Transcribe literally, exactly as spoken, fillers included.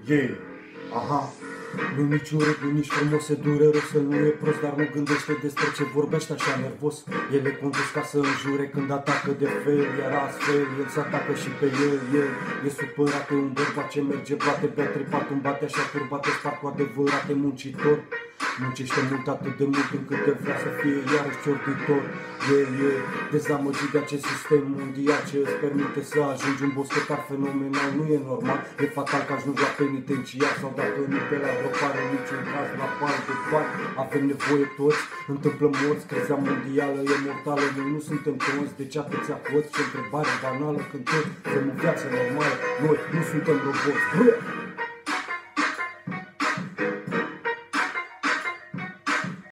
Yeah, aha. Nu nici urât, nu nici frumos, se dure rău, să nu e prost, dar nu gândește despre ce vorbește așa nervos. El e condus ca să înjure când atacă de fel, iar astfel el se atacă și pe el. El e supărat, e un bărbat ce merge, bate, bea tripat, îmi bate așa turbate, spart cu adevărate muncitor. Muncește mult, atât de mult încât el vrea să fie iarăși ciorditor. El e dezamăgit de acest sistem mondial ce îți permite să ajungi un boschetar fenomenal. Nu e normal, e fatal că ajungi la penitenciar, sau dacă nu pe la gropare, niciun caz la par de bani. Avem nevoie toți, întâmplă morți, criza mondială e mortală. Noi nu suntem toți, deci atâția hoți și întrebare banală când toți vrem o viață normală. Noi nu suntem roboți.